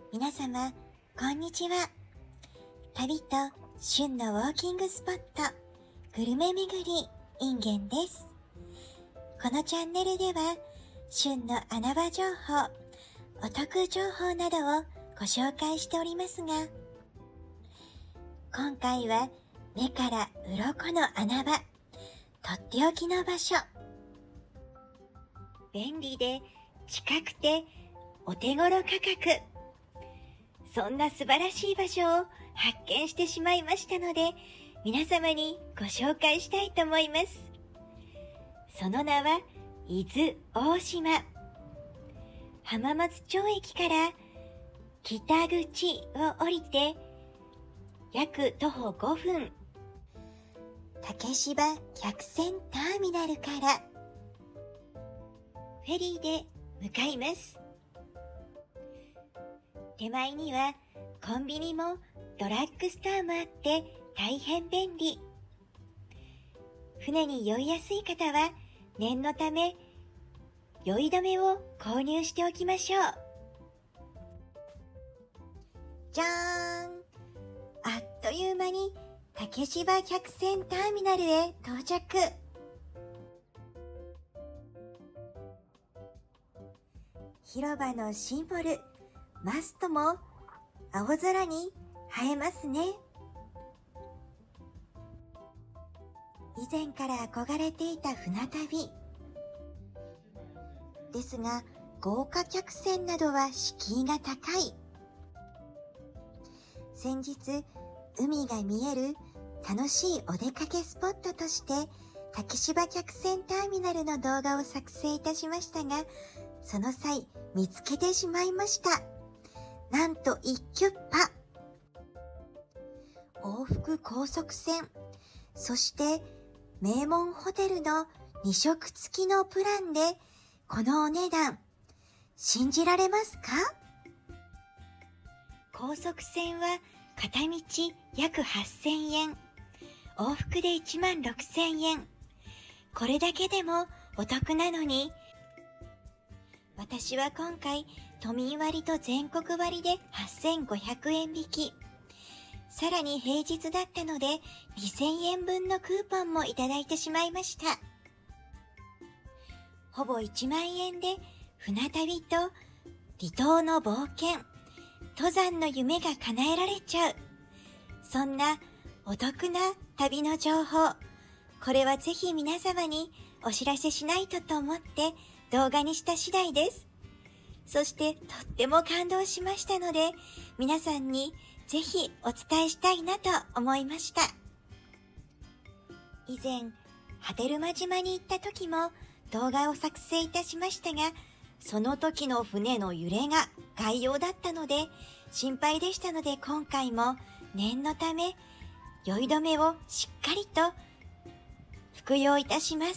皆様、こんにちは。旅と旬のウォーキングスポット、グルメ巡り、インゲンです。このチャンネルでは、旬の穴場情報、お得情報などをご紹介しておりますが、今回は目から鱗の穴場、とっておきの場所。便利で近くてお手頃価格。そんな素晴らしい場所を発見してしまいましたので、皆様にご紹介したいと思います。その名は、伊豆大島。浜松町駅から北口を降りて、約徒歩5分。竹芝客船ターミナルから、フェリーで向かいます。手前にはコンビニもドラッグストアもあって大変便利。船に酔いやすい方は念のため酔い止めを購入しておきましょう。じゃーん！あっという間に竹芝客船ターミナルへ到着。広場のシンボル、マストも青空に映えますね。以前から憧れていた船旅。ですが、豪華客船などは敷居が高い。先日、海が見える楽しいお出かけスポットとして、竹芝客船ターミナルの動画を作成いたしましたが、その際見つけてしまいました。なんと一挙パ。往復高速船、そして名門ホテルの2食付きのプランで、このお値段、信じられますか？高速船は片道約8000円、往復で16000円。これだけでもお得なのに、私は今回、都民割と全国割で8500円引き。さらに平日だったので2000円分のクーポンもいただいてしまいました。ほぼ1万円で船旅と離島の冒険、登山の夢が叶えられちゃう。そんなお得な旅の情報。これはぜひ皆様にお知らせしないとと思って動画にした次第です。そしてとっても感動しましたので、皆さんにぜひお伝えしたいなと思いました。以前、波照間島に行った時も動画を作成いたしましたが、その時の船の揺れが外洋だったので心配でしたので、今回も念のため酔い止めをしっかりと服用いたします。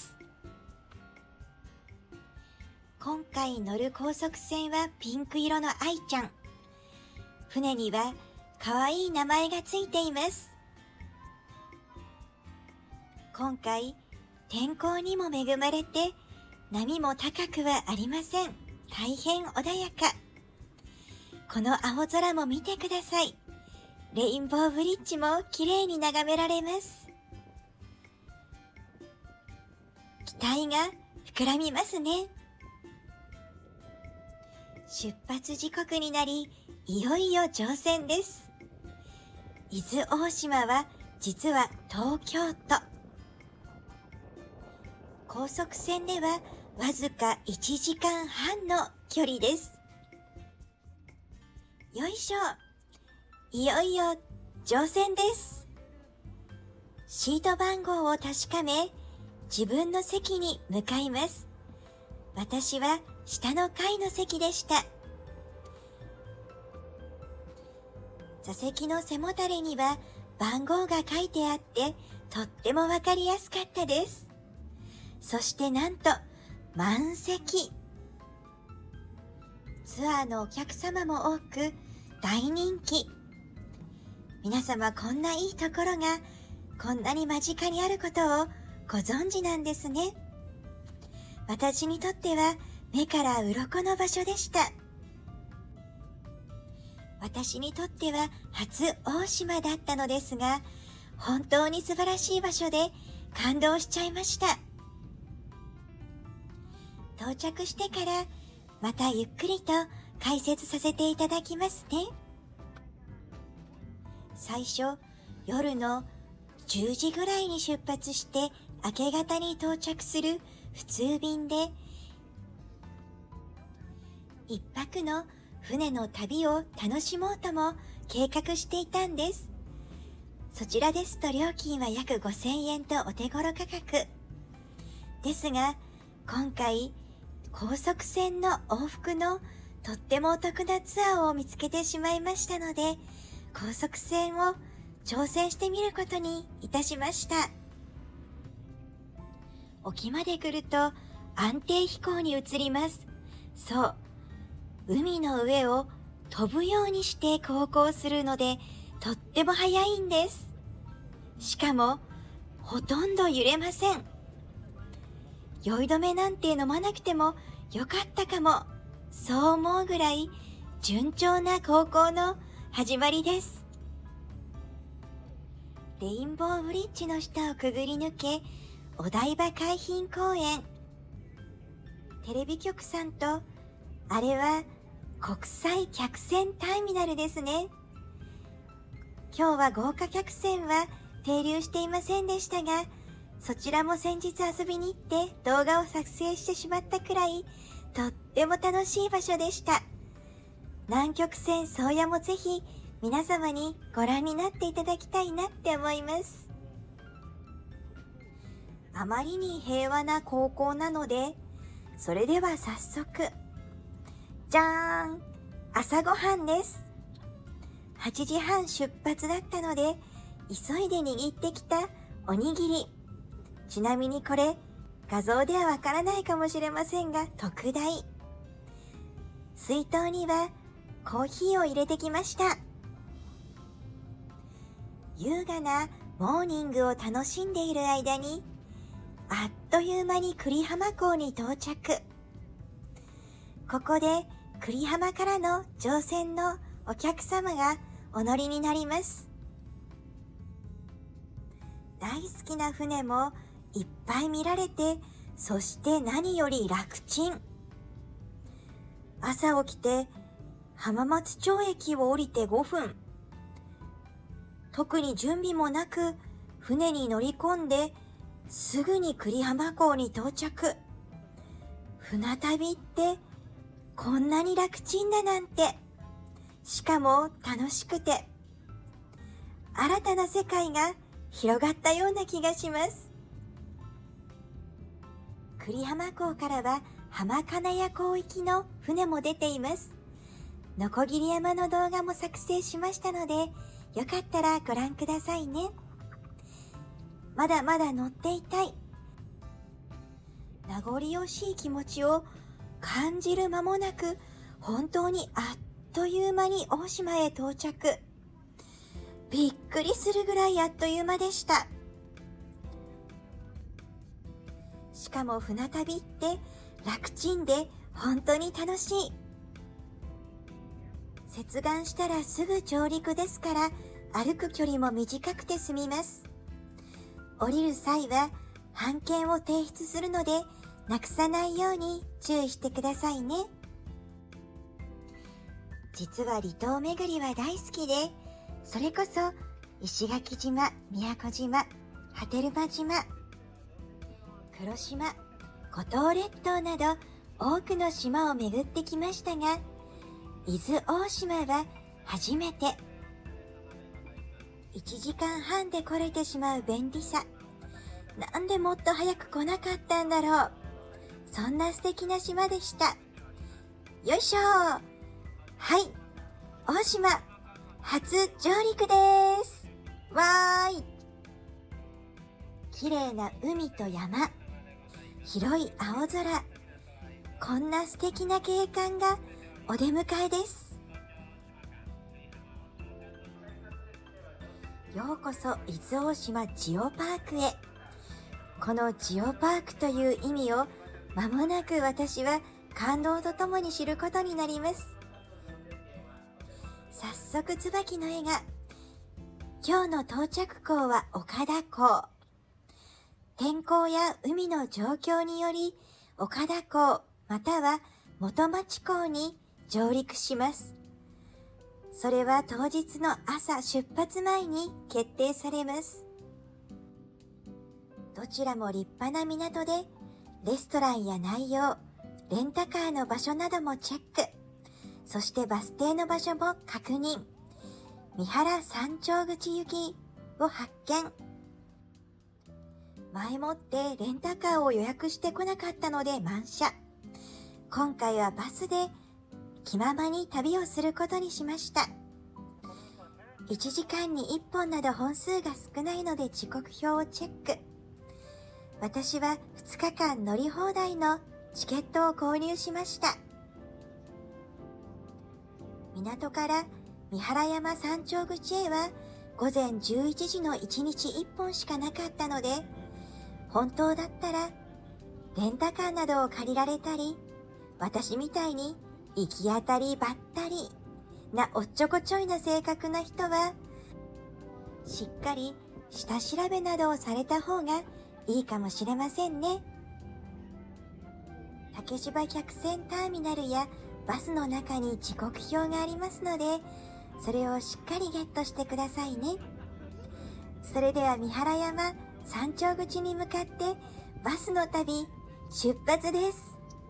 今回乗る高速船はピンク色の愛ちゃん。船には可愛い名前がついています。今回天候にも恵まれて波も高くはありません。大変穏やか。この青空も見てください。レインボーブリッジも綺麗に眺められます。期待が膨らみますね。出発時刻になり、いよいよ乗船です。伊豆大島は実は東京都。高速船ではわずか1時間半の距離です。よいしょ。いよいよ乗船です。シート番号を確かめ、自分の席に向かいます。私は下の階の席でした。座席の背もたれには番号が書いてあって、とってもわかりやすかったです。そしてなんと満席。ツアーのお客様も多く大人気。皆様、こんないいところがこんなに間近にあることをご存知なんですね。私にとっては目から鱗の場所でした。 私にとっては初大島だったのですが、本当に素晴らしい場所で感動しちゃいました。到着してからまたゆっくりと解説させていただきますね。最初、夜の10時ぐらいに出発して明け方に到着する普通便で、一泊の船の旅を楽しもうとも計画していたんです。そちらですと料金は約5000円とお手頃価格。ですが、今回、高速船の往復のとってもお得なツアーを見つけてしまいましたので、高速船を挑戦してみることにいたしました。沖まで来ると安定飛行に移ります。そう。海の上を飛ぶようにして航行するので、とっても速いんです。しかも、ほとんど揺れません。酔い止めなんて飲まなくてもよかったかも、そう思うぐらい順調な航行の始まりです。レインボーブリッジの下をくぐり抜け、お台場海浜公園。テレビ局さんと、あれは国際客船ターミナルですね。今日は豪華客船は停留していませんでしたが、そちらも先日遊びに行って動画を作成してしまったくらい、とっても楽しい場所でした。南極船宗谷もぜひ皆様にご覧になっていただきたいなって思います。あまりに平和な航行なので、それでは早速、じゃーん、朝ごはんです。8時半出発だったので、急いで握ってきたおにぎり。ちなみにこれ、画像ではわからないかもしれませんが、特大。水筒にはコーヒーを入れてきました。優雅なモーニングを楽しんでいる間に、あっという間に久里浜港に到着。ここで久里浜からの乗船のお客様がお乗りになります。大好きな船もいっぱい見られて、そして何より楽ちん。朝起きて浜松町駅を降りて5分。特に準備もなく船に乗り込んですぐに久里浜港に到着。船旅ってこんなに楽ちんだなんて。しかも楽しくて、新たな世界が広がったような気がします。久里浜港からは浜金谷港行きの船も出ています。のこぎり山の動画も作成しましたので、よかったらご覧くださいね。まだまだ乗っていたい。名残惜しい気持ちを感じる間もなく、本当にあっという間に大島へ到着。びっくりするぐらいあっという間でした。しかも船旅って楽ちんで本当に楽しい。接岸したらすぐ上陸ですから、歩く距離も短くて済みます。降りる際は半券を提出するので、なくさないように注意してくださいね。実は離島巡りは大好きで、それこそ石垣島、宮古島、波照間島、黒島、五島列島など多くの島を巡ってきましたが、伊豆大島は初めて。1時間半で来れてしまう便利さ。なんでもっと早く来なかったんだろう。そんな素敵な島でした。よいしょー。はい。大島、初上陸でーす。わーい。綺麗な海と山。広い青空。こんな素敵な景観がお出迎えです。ようこそ伊豆大島ジオパークへ。このジオパークという意味を間もなく私は感動とともに知ることになります。 早速椿の絵が。今日の到着港は岡田港。天候や海の状況により岡田港または元町港に上陸します。それは当日の朝出発前に決定されます。どちらも立派な港でレストランや内容、レンタカーの場所などもチェック。そしてバス停の場所も確認。三原山頂口行きを発見。前もってレンタカーを予約してこなかったので満車。今回はバスで気ままに旅をすることにしました。1時間に1本など本数が少ないので時刻表をチェック。私は2日間乗り放題のチケットを購入しました。港から三原山山頂口へは午前11時の1日1本しかなかったので、本当だったらレンタカーなどを借りられたり、私みたいに行き当たりばったりなおっちょこちょいな性格な人は、しっかり下調べなどをされた方がいいかもしれませんね。竹芝客船ターミナルやバスの中に時刻表がありますので、それをしっかりゲットしてくださいね。それでは三原山山頂口に向かってバスの旅出発です。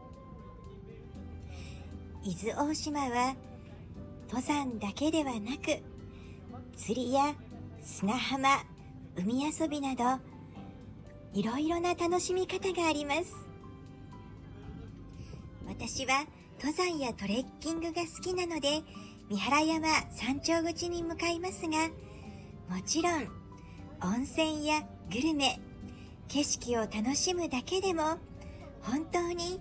伊豆大島は登山だけではなく、釣りや砂浜、海遊びなどいろいろな楽しみ方があります。私は登山やトレッキングが好きなので三原山山頂口に向かいますが、もちろん温泉やグルメ、景色を楽しむだけでも本当に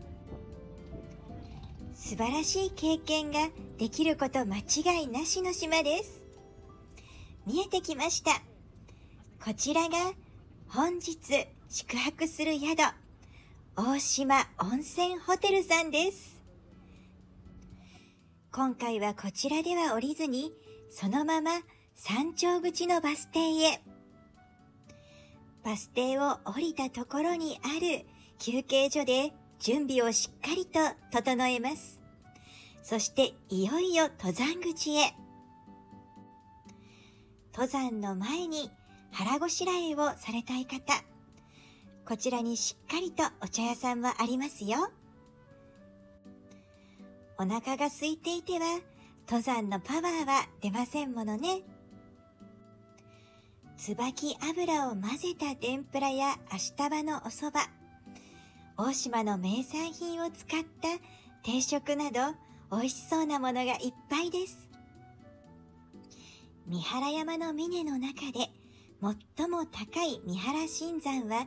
素晴らしい経験ができること間違いなしの島です。見えてきました。こちらが本日宿泊する宿、大島温泉ホテルさんです。今回はこちらでは降りずに、そのまま山頂口のバス停へ。バス停を降りたところにある休憩所で準備をしっかりと整えます。そしていよいよ登山口へ。登山の前に腹ごしらえをされたい方、こちらにしっかりとお茶屋さんはありますよ。お腹が空いていては登山のパワーは出ませんものね。椿油を混ぜた天ぷらや足束のお蕎麦、大島の名産品を使った定食など美味しそうなものがいっぱいです。三原山の峰の中で最も高い三原新山は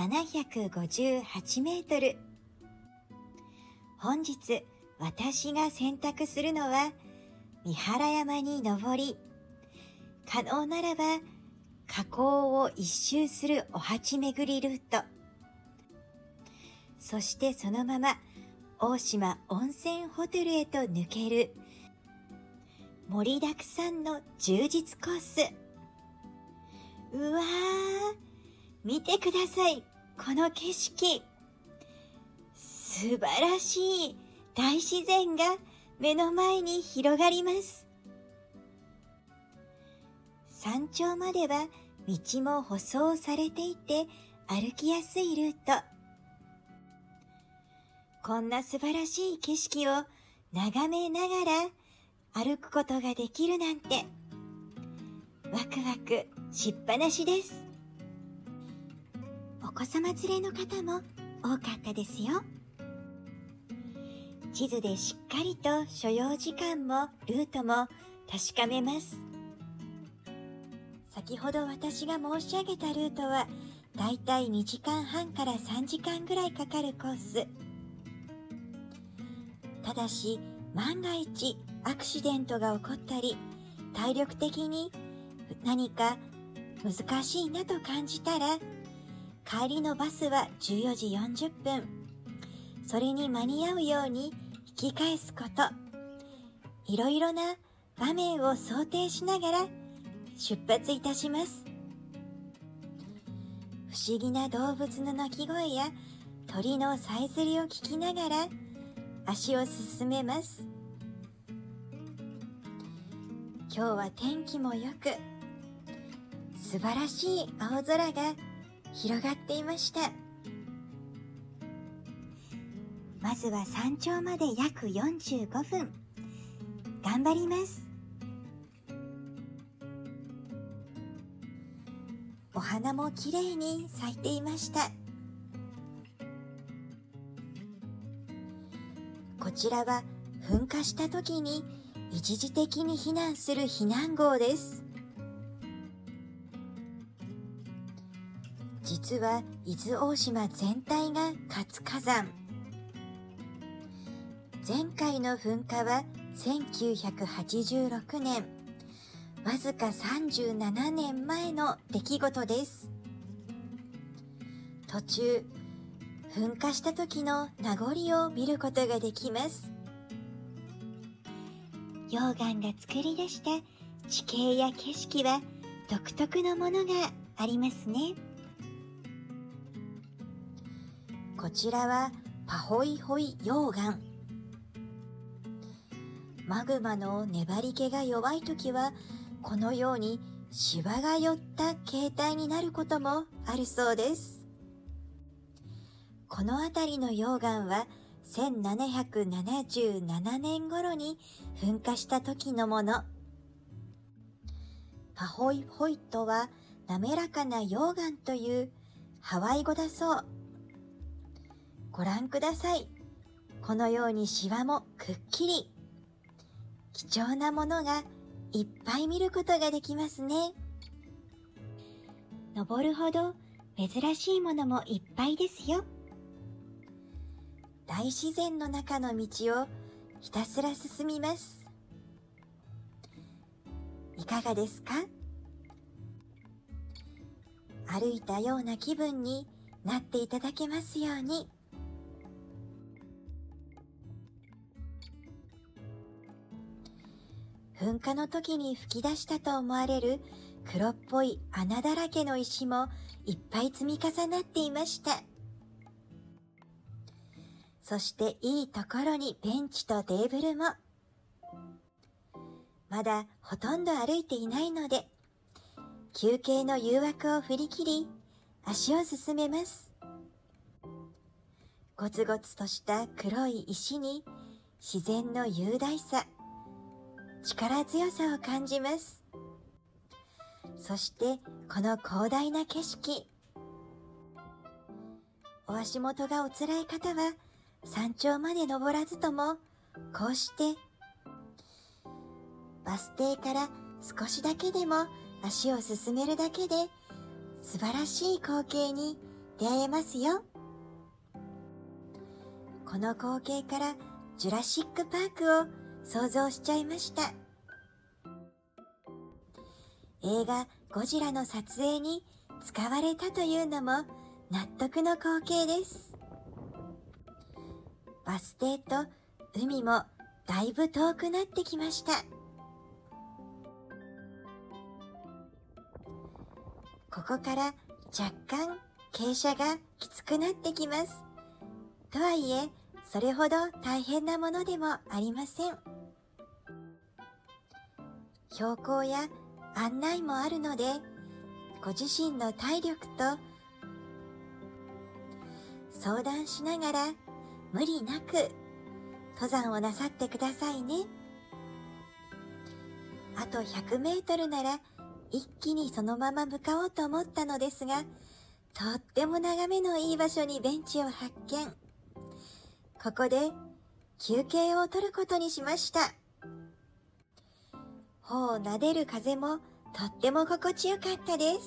758メートル。本日私が選択するのは三原山に登り、可能ならば火口を一周するお鉢巡りルート、そしてそのまま大島温泉ホテルへと抜ける盛りだくさんの充実コース。うわー、見てください、この景色。素晴らしい大自然が目の前に広がります。山頂までは道も舗装されていて歩きやすいルート。こんな素晴らしい景色を眺めながら歩くことができるなんて、ワクワクしっぱなしです。お子様連れの方も多かったですよ。地図でしっかりと所要時間もルートも確かめます。先ほど私が申し上げたルートはだいたい2時間半から3時間ぐらいかかるコース。ただし万が一アクシデントが起こったり、体力的に何か難しいなと感じたら、帰りのバスは14時40分。それに間に合うように引き返すこと。いろいろな場面を想定しながら出発いたします。不思議な動物の鳴き声や鳥のさえずりを聞きながら足を進めます。今日は天気も良く、素晴らしい青空が広がっていました。まずは山頂まで約45分。頑張ります。お花もきれいに咲いていました。こちらは噴火した時に一時的に避難する避難壕です。実は伊豆大島全体が活火山。前回の噴火は1986年、わずか37年前の出来事です。途中、噴火した時の名残を見ることができます。溶岩が作り出した地形や景色は独特のものがありますね。こちらはパホイホイ溶岩。マグマの粘り気が弱い時はこのようにシワが寄った形態になることもあるそうです。この辺りの溶岩は1777年頃に噴火した時のもの。パホイホイとは滑らかな溶岩というハワイ語だそう。ご覧ください。このようにシワもくっきり。貴重なものがいっぱい見ることができますね。登るほど珍しいものもいっぱいですよ。大自然の中の道をひたすら進みます。いかがですか？歩いたような気分になっていただけますように。噴火の時に噴き出したと思われる黒っぽい穴だらけの石もいっぱい積み重なっていました。そしていいところにベンチとテーブルも。まだほとんど歩いていないので、休憩の誘惑を振り切り、足を進めます。ゴツゴツとした黒い石に自然の雄大さ、力強さを感じます。そしてこの広大な景色。お足元がお辛い方は山頂まで登らずとも、こうしてバス停から少しだけでも足を進めるだけで素晴らしい光景に出会えますよ。この光景からジュラシックパークを想像しちゃいました。映画ゴジラの撮影に使われたというのも納得の光景です。バス停と海もだいぶ遠くなってきました。ここから若干傾斜がきつくなってきます。とはいえ、それほど大変なものでもありません。標高や案内もあるので、ご自身の体力と相談しながら無理なく登山をなさってくださいね。あと100メートルなら一気にそのまま向かおうと思ったのですが、とっても眺めのいい場所にベンチを発見。ここで休憩を取ることにしました。頬を撫でる風もとっても心地よかったです。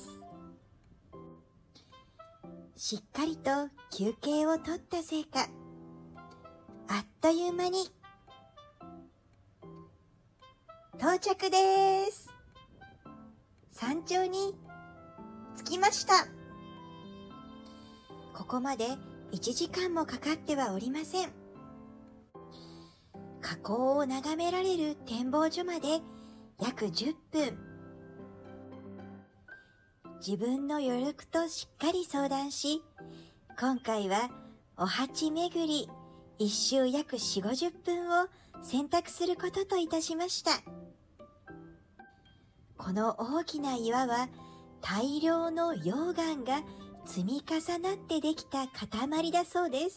しっかりと休憩を取ったせいか、あっという間に到着です。山頂に着きました。ここまで1時間もかかってはおりません。火口を眺められる展望所まで約10分。自分の余力としっかり相談し、今回はお鉢巡り一周約4、50分を選択することといたしました。この大きな岩は大量の溶岩が積み重なってできた塊だそうです。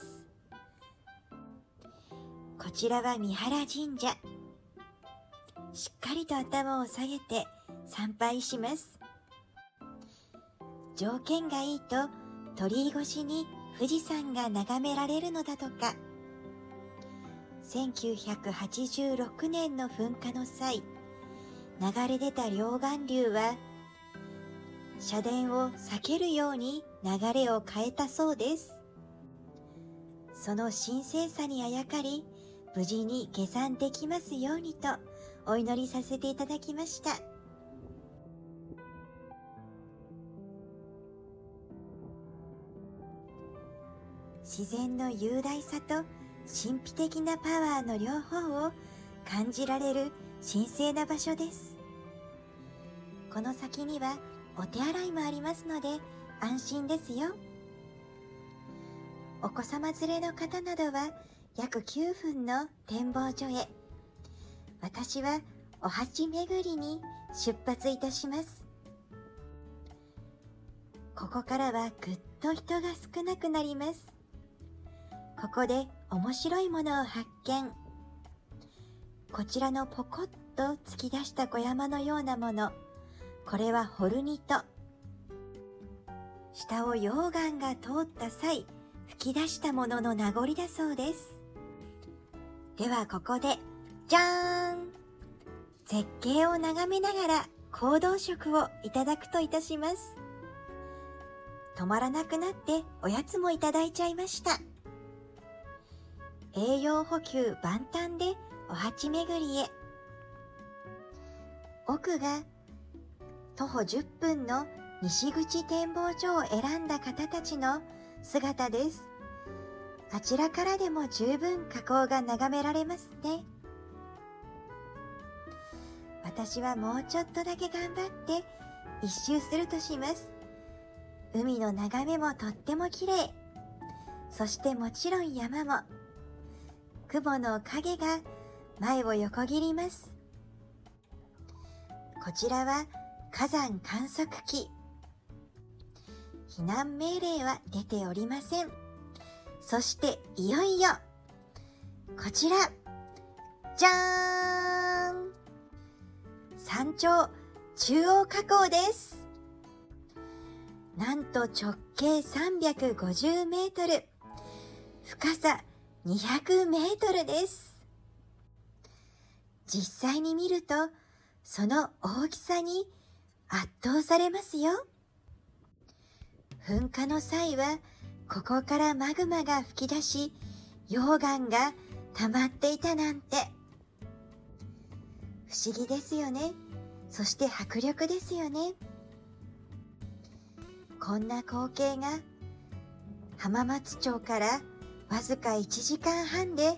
こちらは三原神社。しっかりと頭を下げて参拝します。条件がいいと鳥居越しに富士山が眺められるのだとか。1986年の噴火の際、流れ出た溶岩流は社殿を避けるように流れを変えたそうです。その神聖さにあやかり、無事に下山できますようにとお祈りさせていただきました。自然の雄大さと神秘的なパワーの両方を感じられる神聖な場所です。この先にはお手洗いもありますので安心ですよ。お子様連れの方などは約9分の展望所へ。私はお鉢巡りに出発いたします。ここからはぐっと人が少なくなります。ここで面白いものを発見。こちらのポコッと突き出した小山のようなもの、これはホルニト。下を溶岩が通った際、吹き出したものの名残だそうです。ではここで、じゃーん！絶景を眺めながら行動食をいただくといたします。止まらなくなっておやつもいただいちゃいました。栄養補給万端でお鉢巡りへ。奥が徒歩10分の西口展望所を選んだ方たちの姿です。あちらからでも十分火口が眺められますね。私はもうちょっとだけ頑張って一周するとします。海の眺めもとっても綺麗。そしてもちろん山も。雲の影が前を横切ります。こちらは火山観測器。避難命令は出ておりません。そしていよいよこちら、じゃーん！山頂中央火口です。なんと直径350メートル、深さ200メートルです。実際に見ると、その大きさに圧倒されますよ。噴火の際は、ここからマグマが噴き出し、溶岩が溜まっていたなんて。不思議ですよね。そして迫力ですよね。こんな光景が浜松町からわずか1時間半で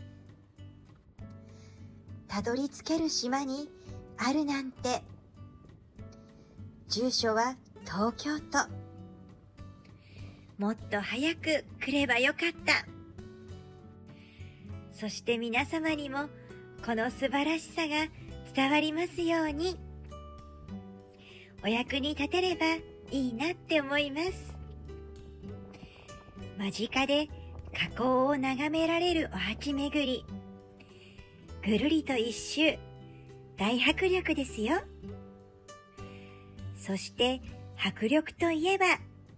たどり着ける島にあるなんて。住所は東京都。もっと早く来ればよかった。そして皆様にもこの素晴らしさが伝わりますように。お役に立てればいいなって思います。間近で火口を眺められるお鉢巡り。ぐるりと一周、大迫力ですよ。そして迫力といえば、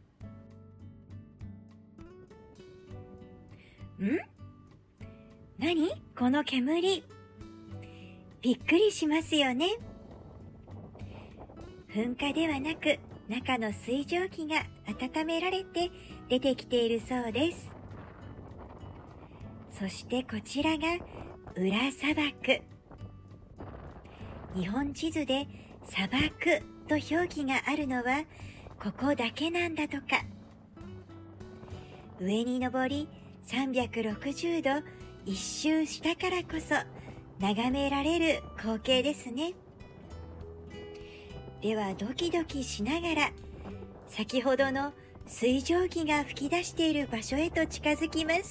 何？この煙。びっくりしますよね。噴火ではなく、中の水蒸気が温められて出てきているそうです。そしてこちらが裏砂漠。日本地図で砂漠と表記があるのはここだけなんだとか。上に登り360度一周したからこそ眺められる光景ですね。 ではドキドキしながら、先ほどの水蒸気が噴き出している場所へと近づきます。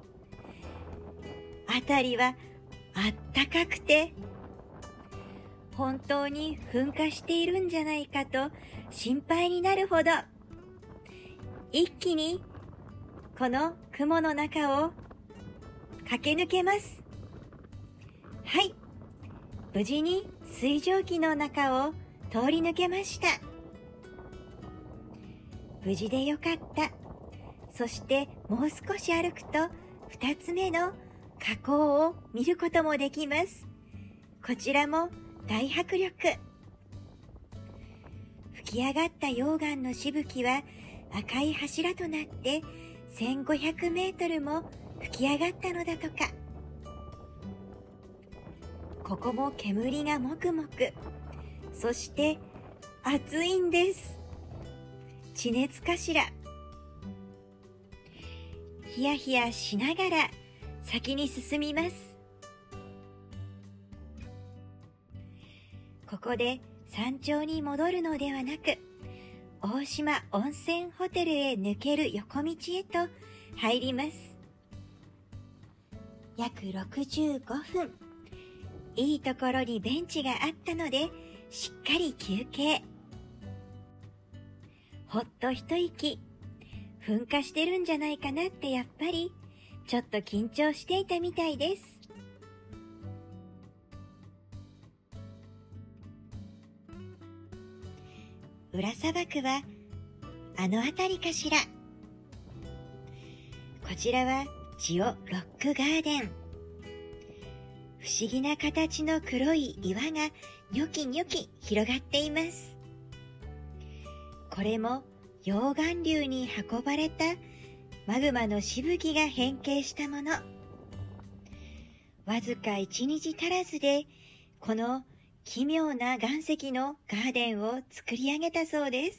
あたりはあったかくて、本当に噴火しているんじゃないかと心配になるほど、一気にこの雲の中を駆け抜けます。はい、無事に水蒸気の中を通り抜けました。無事でよかった。そしてもう少し歩くと2つ目の火口を見ることもできます。こちらも大迫力。吹き上がった溶岩のしぶきは赤い柱となって1500メートルも吹き上がったのだとか。ここも煙がもくもく。そして暑いんです。地熱かしら。ヒヤヒヤしながら先に進みます。ここで山頂に戻るのではなく、大島温泉ホテルへ抜ける横道へと入ります。約65分。いいところにベンチがあったので、しっかり休憩。ほっと一息。噴火してるんじゃないかなってやっぱり、ちょっと緊張していたみたいです。裏砂漠は、あの辺りかしら。こちらはジオロックガーデン。不思議な形の黒い岩がニョキニョキ広がっています。これも溶岩流に運ばれたマグマのしぶきが変形したもの。わずか1日足らずでこの奇妙な岩石のガーデンを作り上げたそうです。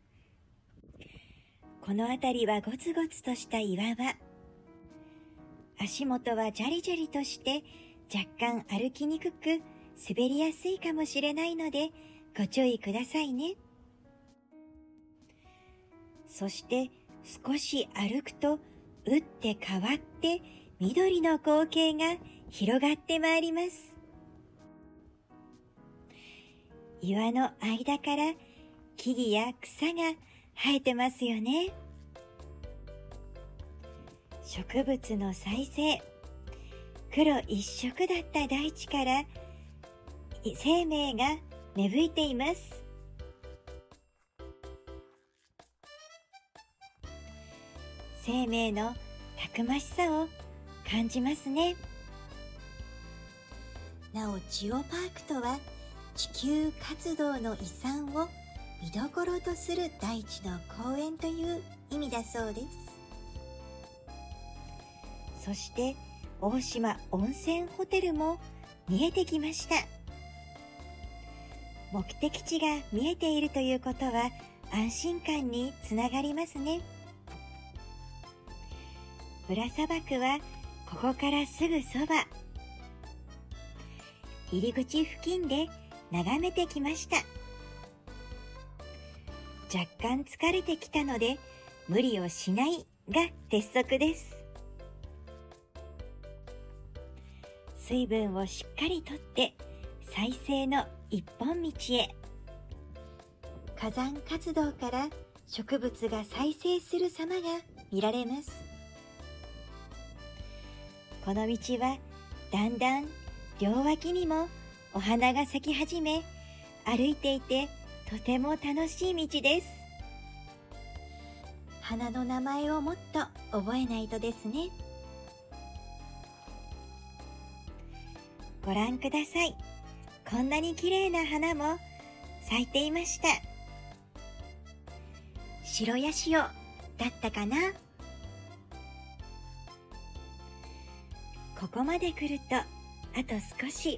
この辺りはゴツゴツとした岩場。足元はジャリジャリとして若干歩きにくく滑りやすいかもしれないのでご注意くださいね。そして少し歩くと打って変わって緑の光景が広がってまいります。岩の間から木々や草が生えてますよね。植物の再生。黒一色だった大地から生命が芽吹いています。生命のたくましさを感じますね。なお、ジオパークとは地球活動の遺産を見どころとする大地の公園という意味だそうです。そして大島温泉ホテルも見えてきました。目的地が見えているということは安心感につながりますね。裏砂漠はここからすぐそば。入り口付近で眺めてきました。若干疲れてきたので無理をしないが鉄則です。水分をしっかりとって再生の一本道へ。火山活動から植物が再生する様が見られます。この道はだんだん両脇にもお花が咲き始め、歩いていてとても楽しい道です。花の名前をもっと覚えないとですね。ご覧ください。こんなに綺麗な花も咲いていました。白ヤシオだったかな。ここまで来るとあと少し。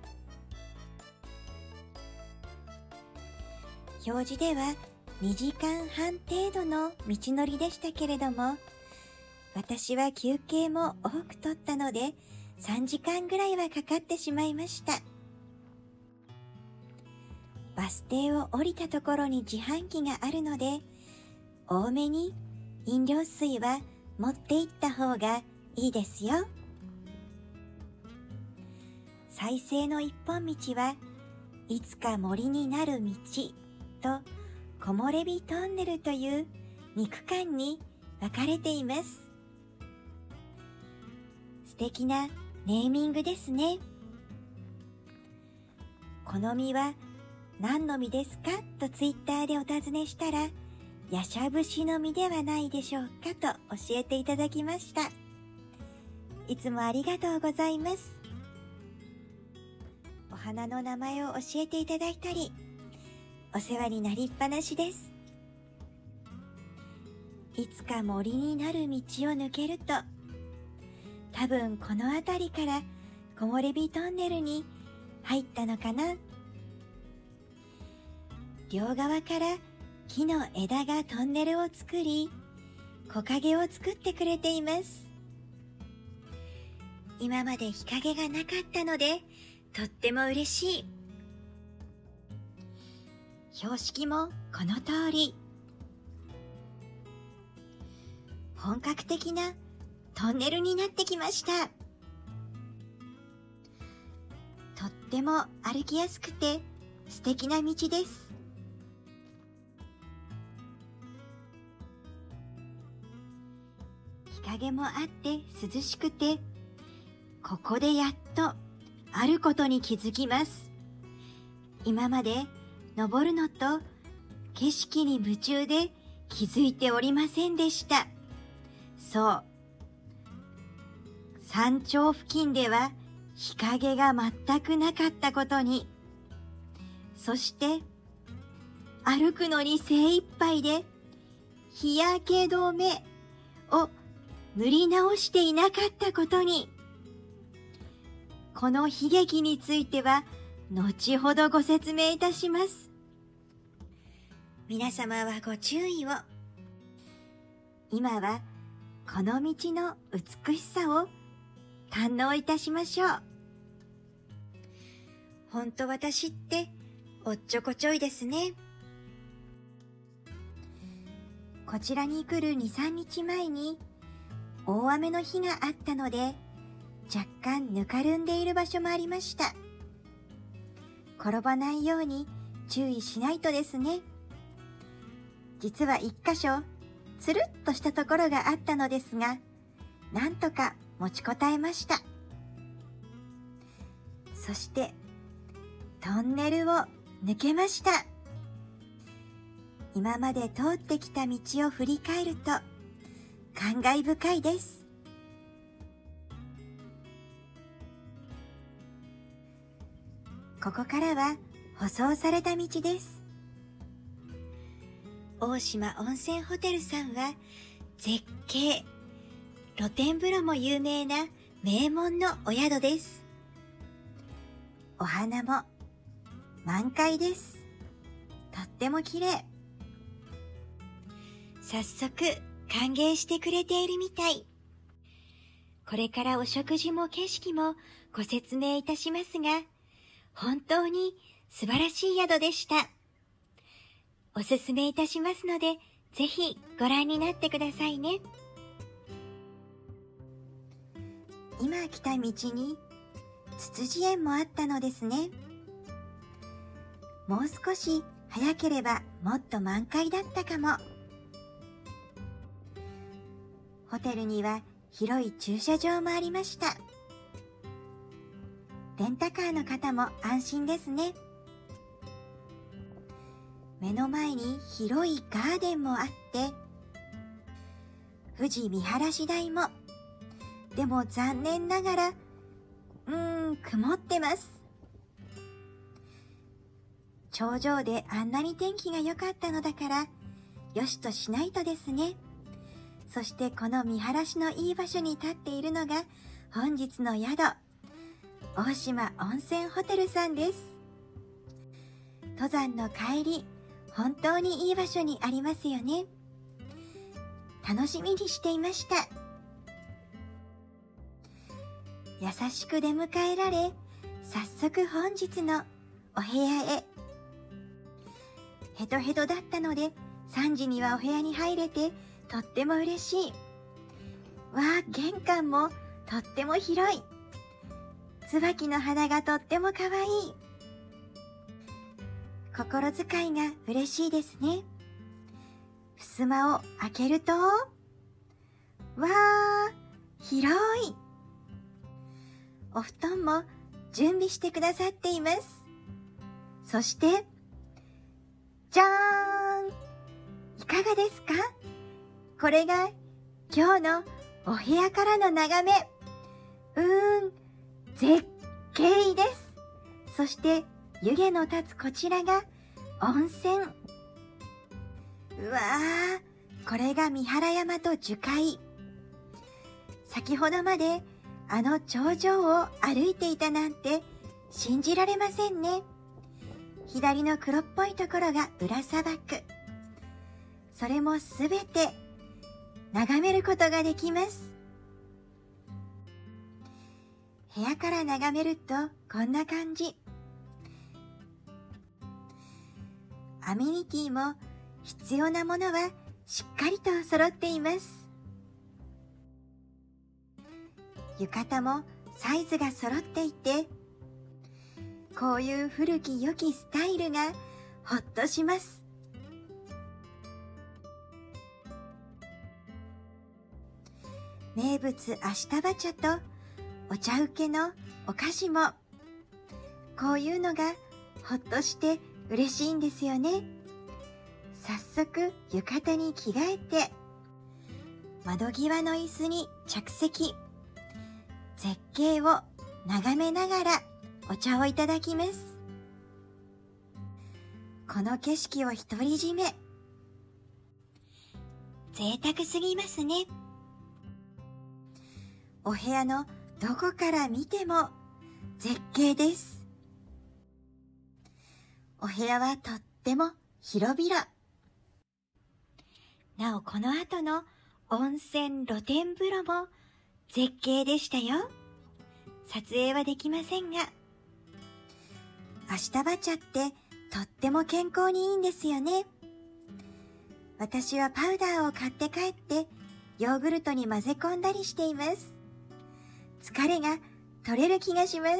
表示では2時間半程度の道のりでしたけれども、私は休憩も多く取ったので3時間ぐらいはかかってしまいました。 バス停を降りたところに自販機があるので、多めに飲料水は持って行った方がいいですよ。再生の一本道はいつか森になる道と木漏れ日トンネルという2区間に分かれています。素敵なネーミングですね。この実は何の実ですかとツイッターでお尋ねしたら、ヤシャブシの実ではないでしょうかと教えていただきました。いつもありがとうございます。お花の名前を教えていただいたり、お世話になりっぱなしです。いつか森になる道を抜けると、多分この辺りから木漏れ日トンネルに入ったのかな。両側から木の枝がトンネルを作り、木陰を作ってくれています。今まで日陰がなかったので、とっても嬉しい。標識もこの通り。本格的なトンネルになってきました。とっても歩きやすくて素敵な道です。日陰もあって涼しくて、ここでやっとあることに気づきます。今まで登るのと景色に夢中で気づいておりませんでした。そう。山頂付近では日陰が全くなかったことに、そして歩くのに精一杯で日焼け止めを塗り直していなかったことに、この悲劇については後ほどご説明いたします。皆様はご注意を。今はこの道の美しさを堪能いたしましょう。ほんと私っておっちょこちょいですね。こちらに来る2、3日前に大雨の日があったので、若干ぬかるんでいる場所もありました。転ばないように注意しないとですね。実は一箇所つるっとしたところがあったのですが、なんとか持ちこたえました。そしてトンネルを抜けました。今まで通ってきた道を振り返ると感慨深いです。ここからは舗装された道です。大島温泉ホテルさんは絶景、露天風呂も有名な名門のお宿です。お花も満開です。とっても綺麗。早速歓迎してくれているみたい。これからお食事も景色もご説明いたしますが、本当に素晴らしい宿でした。おすすめいたしますので、ぜひご覧になってくださいね。今来た道にツツジ園もあったのですね。もう少し早ければもっと満開だったかも。ホテルには広い駐車場もありました。レンタカーの方も安心ですね。目の前に広いガーデンもあって、富士見晴らし台も。でも残念ながら、曇ってます。頂上であんなに天気が良かったのだから、よしとしないとですね。そしてこの見晴らしのいい場所に立っているのが本日の宿、大島温泉ホテルさんです。登山の帰り、本当にいい場所にありますよね。楽しみにしていました。優しく出迎えられ、早速本日のお部屋へ。 ヘトヘトだったので3時にはお部屋に入れてとっても嬉しい。わあ、玄関もとっても広い。椿の花がとってもかわいい。心遣いが嬉しいですね。襖を開けると、わあ、広い。お布団も準備してくださっています。そして、じゃーん！いかがですか？これが今日のお部屋からの眺め。絶景です。そして湯気の立つこちらが温泉。うわー、これが三原山と樹海。先ほどまであの頂上を歩いていたなんて信じられませんね。左の黒っぽいところが裏砂漠。それもすべて眺めることができます。部屋から眺めるとこんな感じ。アメニティも必要なものはしっかりと揃っています。浴衣もサイズが揃っていて、こういう古き良きスタイルがほっとします。名物アシタバ茶とお茶請けのお菓子も、こういうのがほっとして嬉しいんですよね。早速浴衣に着替えて、窓際の椅子に着席。絶景を眺めながらお茶をいただきます。この景色を独り占め。贅沢すぎますね。お部屋のどこから見ても絶景です。お部屋はとっても広々。なお、この後の温泉露天風呂も絶景でしたよ。撮影はできませんが、アシタバ茶ってとっても健康にいいんですよね。私はパウダーを買って帰ってヨーグルトに混ぜ込んだりしています。疲れが取れる気がします。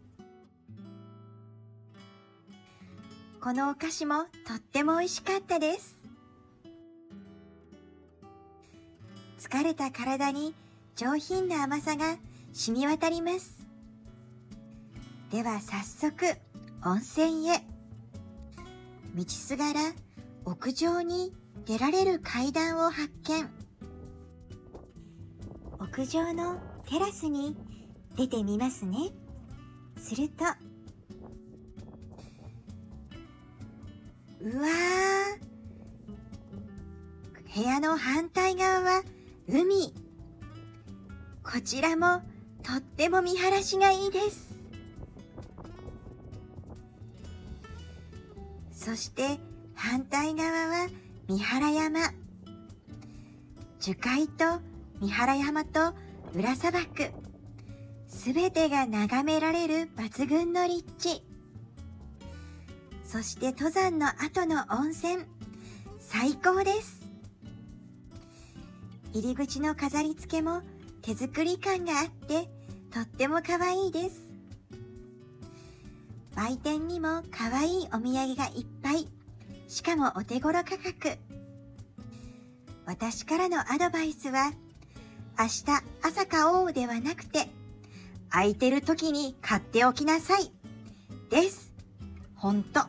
このお菓子もとっても美味しかったです。疲れた体に上品な甘さが染み渡ります。では早速温泉へ。道すがら屋上に出られる階段を発見。屋上のテラスに出てみますね。すると、うわー、部屋の反対側は海。こちらもとっても見晴らしがいいです。そして反対側は三原山。樹海と三原山と裏砂漠。すべてが眺められる抜群の立地。そして登山の後の温泉。最高です。入り口の飾り付けも手作り感があってとっても可愛いです。売店にも可愛いお土産がいっぱい。しかもお手頃価格。私からのアドバイスは、明日朝買おうではなくて、空いてる時に買っておきなさい。です。ほんと。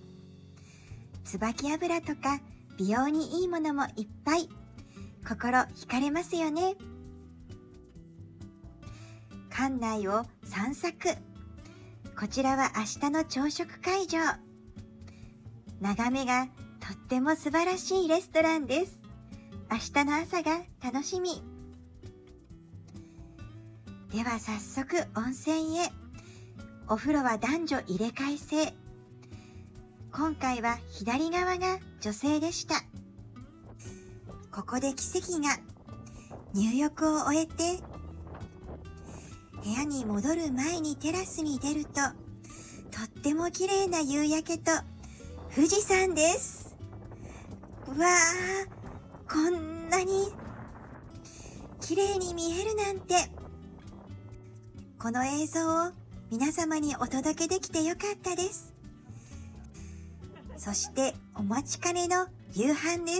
椿油とか美容にいいものもいっぱい。心惹かれますよね。館内を散策。こちらは明日の朝食会場。眺めがとっても素晴らしいレストランです。明日の朝が楽しみ。では早速温泉へ。お風呂は男女入れ替え制。今回は左側が女性でした。ここで奇跡が。入浴を終えて部屋に戻る前にテラスに出ると、とっても綺麗な夕焼けと富士山です。うわー、こんなに綺麗に見えるなんて。この映像を皆様にお届けできてよかったです。そしてお待ちかねの夕飯です。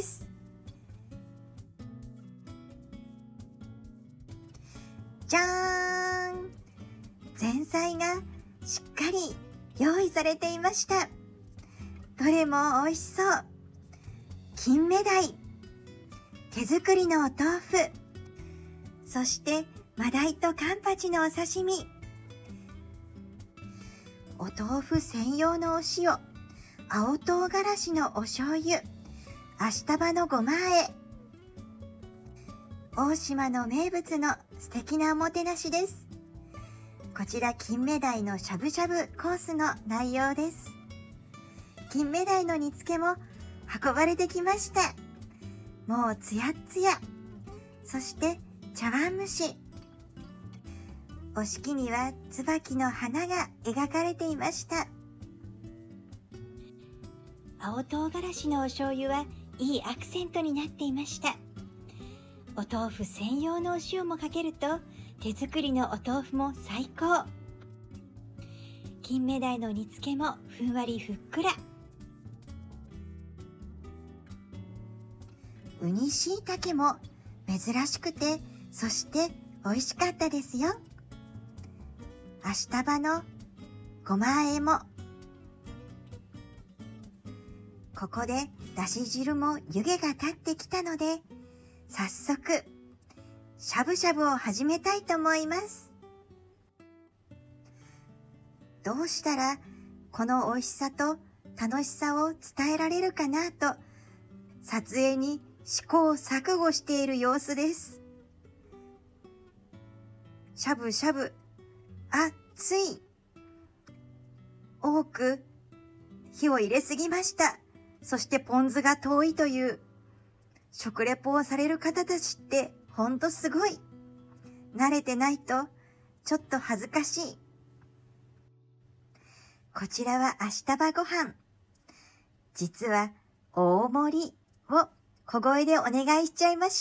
じゃーん！前菜がしっかり用意されていました。どれも美味しそう。金目鯛、手作りのお豆腐、そしてマダイとカンパチのお刺身、お豆腐専用のお塩、青唐辛子のお醤油、アシタバのごま和え。大島の名物の素敵なおもてなしです。こちら金目鯛のしゃぶしゃぶコースの内容です。金目鯛の煮付けも運ばれてきました。もうつやっつや。そして茶碗蒸し。お敷には椿の花が描かれていました。青唐辛子のお醤油はいいアクセントになっていました。お豆腐専用のお塩もかけると手作りのお豆腐も最高。金目鯛の煮付けもふんわりふっくら。ウニしいたけも珍しくて、そして美味しかったですよ。アシタバのごま和えも。ここでだし汁も湯気が立ってきたので、早速しゃぶしゃぶを始めたいと思います。どうしたらこの美味しさと楽しさを伝えられるかなと、撮影に試行錯誤している様子です。しゃぶしゃぶ、熱い。多く火を入れすぎました。そしてポン酢が遠いという食レポをされる方たちってほんとすごい。慣れてないとちょっと恥ずかしい。こちらはアシタバご飯。実は大盛りを小声でお願いしちゃいました。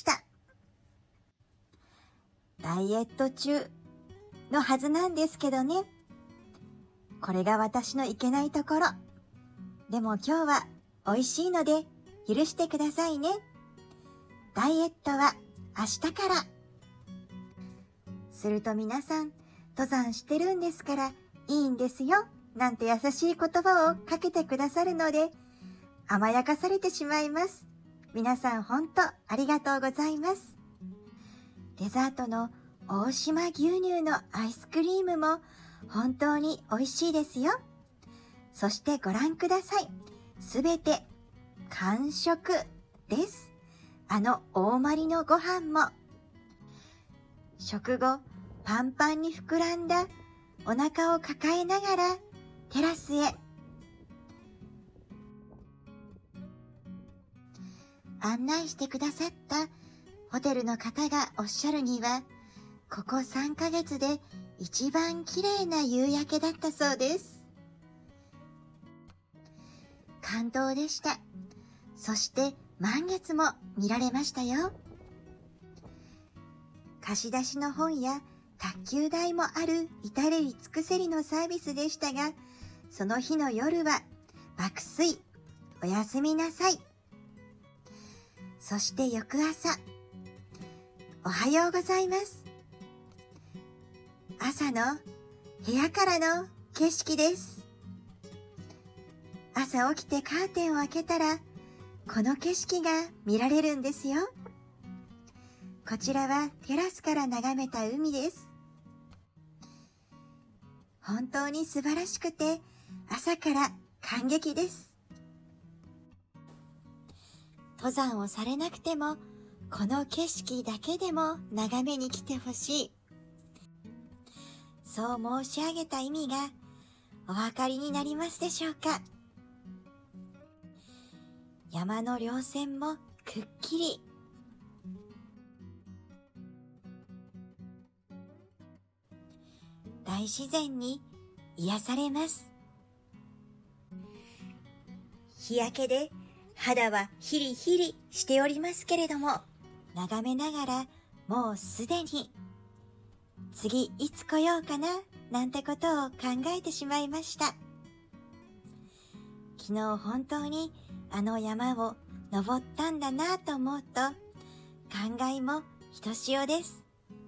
ダイエット中のはずなんですけどね。これが私のいけないところ。でも今日は美味しいので許してくださいね。ダイエットは明日から。すると皆さん、登山してるんですからいいんですよ、なんて優しい言葉をかけてくださるので、甘やかされてしまいます。皆さん本当ありがとうございます。デザートの大島牛乳のアイスクリームも本当に美味しいですよ。そしてご覧ください。すべて完食です。大盛りのご飯も。食後、パンパンに膨らんだお腹を抱えながらテラスへ。案内してくださったホテルの方がおっしゃるには、ここ3ヶ月で一番綺麗な夕焼けだったそうです。感動でした。そして満月も見られましたよ。貸し出しの本や卓球台もある至れり尽くせりのサービスでしたが、その日の夜は爆睡、おやすみなさい。そして翌朝、おはようございます。朝の部屋からの景色です。朝起きてカーテンを開けたら、この景色が見られるんですよ。こちらはテラスから眺めた海です。本当に素晴らしくて、朝から感激です。登山をされなくても、この景色だけでも眺めに来てほしい。そう申し上げた意味がお分かりになりますでしょうか。山の稜線もくっきり。大自然に癒されます。 日焼けで肌はヒリヒリしておりますけれども、眺めながらもうすでに次いつ来ようかななんてことを考えてしまいました。昨日本当にあの山を登ったんだなと思うと感慨もひとしおです。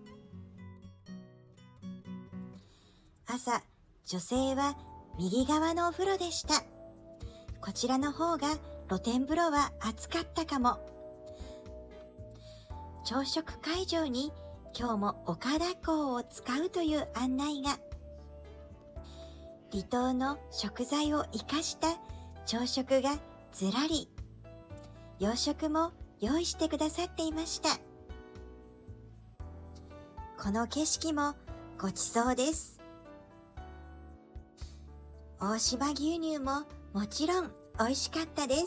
朝、女性は右側のお風呂でした。こちらの方が露天風呂は暑かったかも。朝食会場に今日も岡田港を使うという案内が。離島の食材を生かした朝食がずらり。洋食も用意してくださっていました。この景色もごちそうです。大島牛乳ももちろん美味しかったです。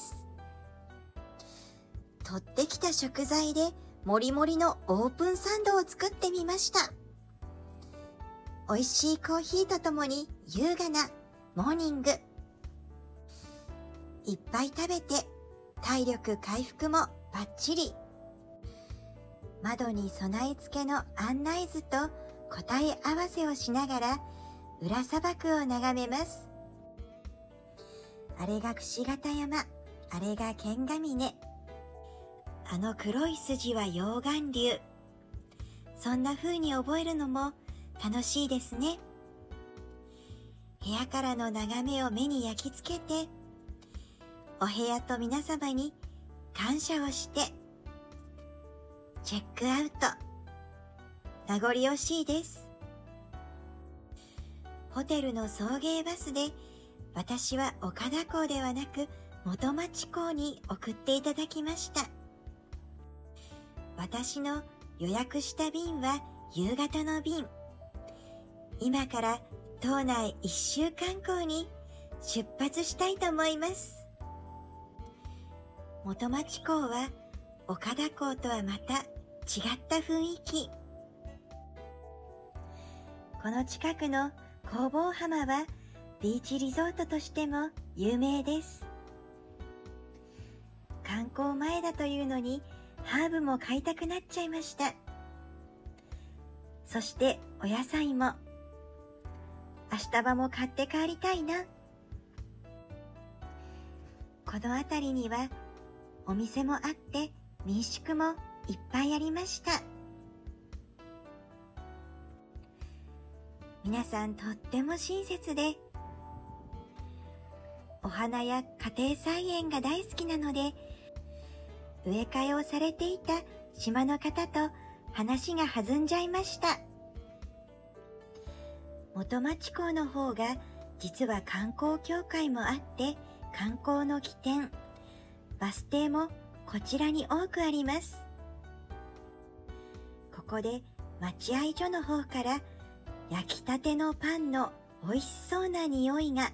取ってきた食材でもりもりのオープンサンドを作ってみました。美味しいコーヒーとともに優雅なモーニング。いっぱい食べて体力回復もバッチリ。窓に備え付けの案内図と答え合わせをしながら裏砂漠を眺めます。あれが櫛形山、あれが剣ヶ峰。あの黒い筋は溶岩流。そんな風に覚えるのも楽しいですね。部屋からの眺めを目に焼き付けて、お部屋と皆様に感謝をして、チェックアウト。名残惜しいです。ホテルの送迎バスで、私は岡田港ではなく元町港に送っていただきました。私の予約した便は夕方の便。今から島内1週間港に出発したいと思います。元町港は岡田港とはまた違った雰囲気。この近くの弘法浜はビーチリゾートとしても有名です。観光前だというのにハーブも買いたくなっちゃいました。そしてお野菜も明日場も買って帰りたいな。この辺りにはお店もあって民宿もいっぱいありました。皆さんとっても親切で、お花や家庭菜園が大好きなので、植え替えをされていた島の方と話が弾んじゃいました。元町港の方が実は観光協会もあって観光の起点、バス停もこちらに多くあります。ここで待合所の方から焼きたてのパンの美味しそうな匂いが。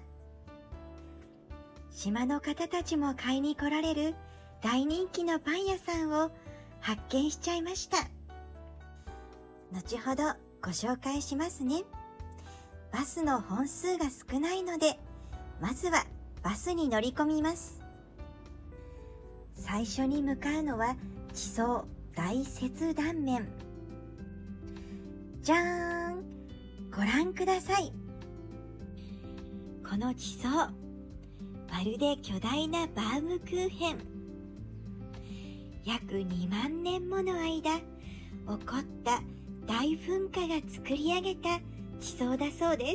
島の方たちも買いに来られる大人気のパン屋さんを発見しちゃいました。後ほどご紹介しますね。バスの本数が少ないので、まずはバスに乗り込みます。最初に向かうのは地層大切断面。じゃーん、ご覧ください。この地層、まるで巨大なバームクーヘン。約2万年もの間起こった大噴火が作り上げた地層だそうです。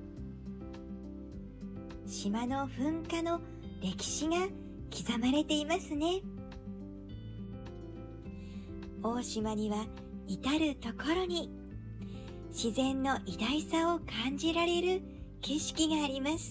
島の噴火の歴史が刻まれていますね。大島には至るところに自然の偉大さを感じられる景色があります。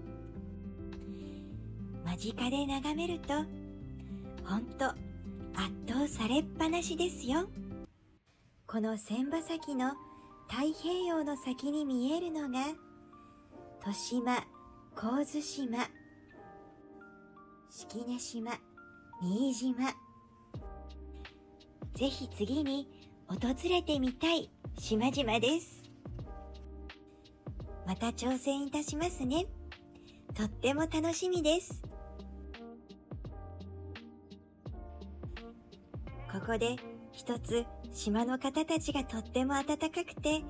間近で眺めるとほんと圧倒されっぱなしですよ。この千羽先の太平洋の先に見えるのが利島、神津島、式根島、新島。ぜひ次に訪れてみたい島々です。また挑戦いたしますね。とっても楽しみです。 ここで一つ島の方たちがとっても温かくて、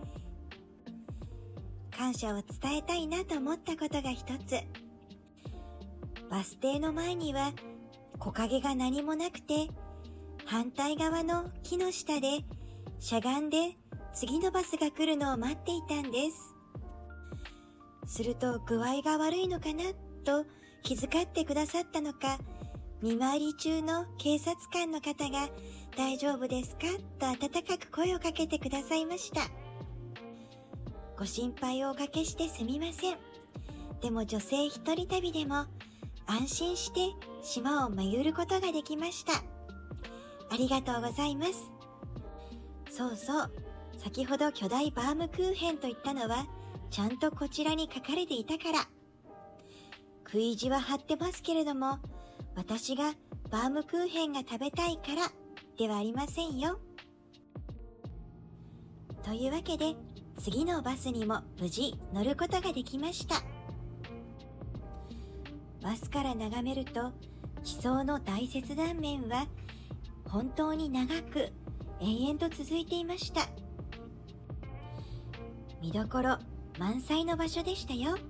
感謝を伝えたいなと思ったことが一つ。バス停の前には木陰が何もなくて、反対側の木の下でしゃがんで次のバスが来るのを待っていたんです。すると具合が悪いのかなと気遣ってくださったのか、見回り中の警察官の方が大丈夫ですかと温かく声をかけてくださいました。ご心配をおかけしてすみません。でも女性一人旅でも安心して島を巡ることができました。ありがとうございます。そうそう、先ほど巨大バームクーヘンと言ったのはちゃんとこちらに書かれていたから。食い意地は張ってますけれども、私がバームクーヘンが食べたいからではありませんよ。というわけで次のバスにも無事乗ることができました。バスから眺めると地層の大切断面は本当に長く延々と続いていました。見どころ満載の場所でしたよ。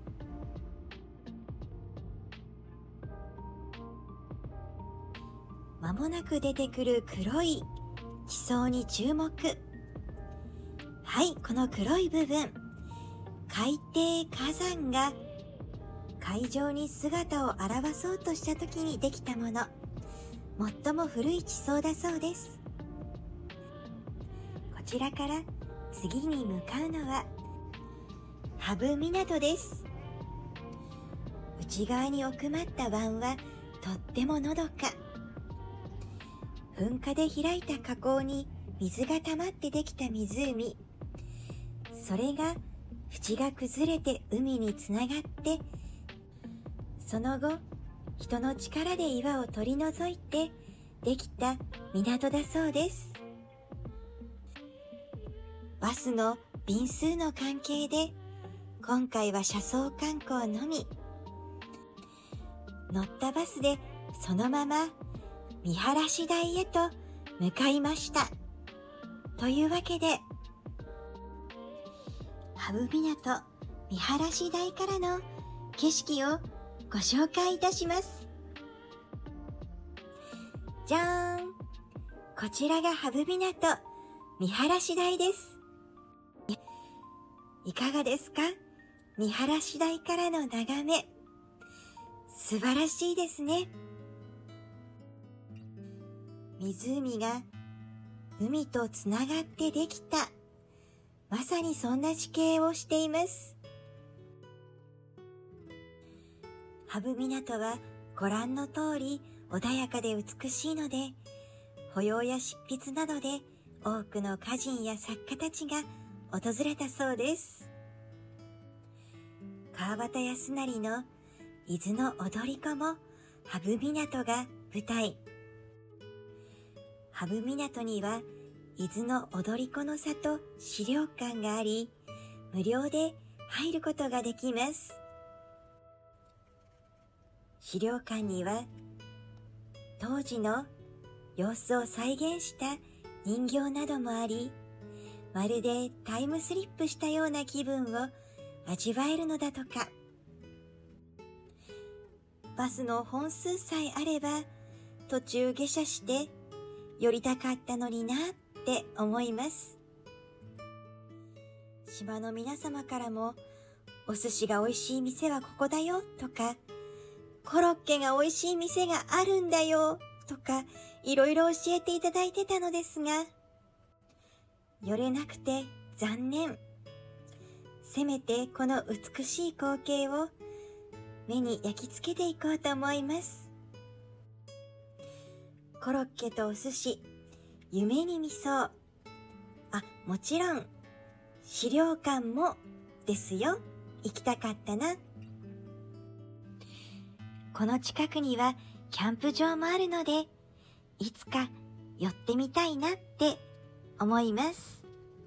まもなく出てくる黒い地層に注目。はい、この黒い部分、海底火山が海上に姿を現そうとした時にできたもの、最も古い地層だそうです。こちらから次に向かうのは波浮港です。内側に奥まった湾はとってものどか。噴火で開いた河口に水が溜まってできた湖、それが縁が崩れて海につながって、その後人の力で岩を取り除いてできた港だそうです。バスの便数の関係で今回は車窓観光のみ。乗ったバスでそのまま見晴し台へと向かいました。というわけで波浮港見晴し台からの景色をご紹介いたします。じゃーん、こちらが波浮港見晴し台です。いかがですか？見晴し台からの眺め、素晴らしいですね。湖が海とつながってできた、まさにそんな地形をしています。波浮港はご覧の通り穏やかで美しいので、保養や執筆などで多くの歌人や作家たちが訪れたそうです。川端康成の伊豆の踊り子も波浮港が舞台。波浮港には伊豆の踊り子の里資料館があり、無料で入ることができます。資料館には当時の様子を再現した人形などもあり、まるでタイムスリップしたような気分を味わえるのだとか。バスの本数さえあれば途中下車して寄りたかったのになって思います。島の皆様からもお寿司が美味しい店はここだよとか、コロッケが美味しい店があるんだよとか、いろいろ教えていただいてたのですが、寄れなくて残念。せめてこの美しい光景を目に焼き付けていこうと思います。コロッケとお寿司、夢に見そう。もちろん資料館もですよ。行きたかったな。この近くにはキャンプ場もあるので、いつか寄ってみたいなって思います。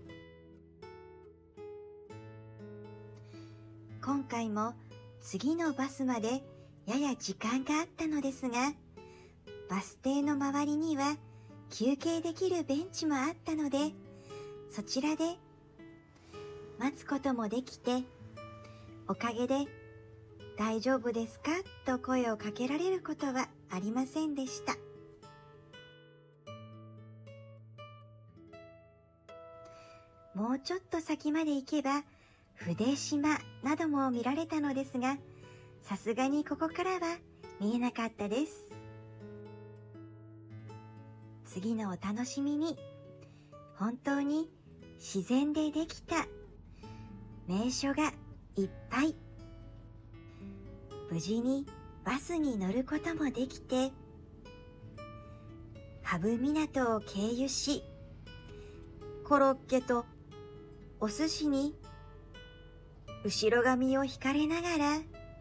今回も次のバスまでやや時間があったのですが、バス停の周りには休憩できるベンチもあったので、そちらで待つこともできて、おかげで大丈夫ですかと声をかけられることはありませんでした。もうちょっと先まで行けば筆島なども見られたのですが、さすがにここからは見えなかったです。次のお楽しみに。本当に自然でできた名所がいっぱい。無事にバスに乗ることもできて、波浮港を経由し、コロッケとお寿司に後ろ髪を引かれながら、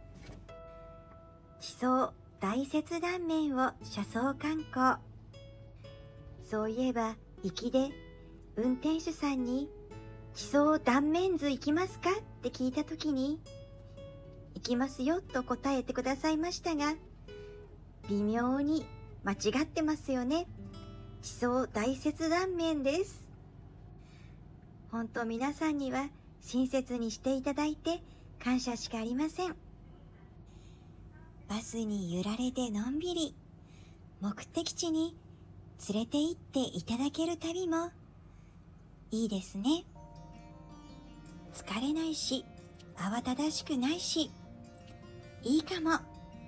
地層大雪断面を車窓観光。そういえば行きで運転手さんに地層断面図行きますかって聞いたときに、行きますよと答えてくださいましたが、微妙に間違ってますよね。地層大雪断面です。本当皆さんには親切にしていただいて感謝しかありません。バスに揺られてのんびり目的地に連れて行っていただける旅もいいですね。疲れないし慌ただしくないし、いいかも。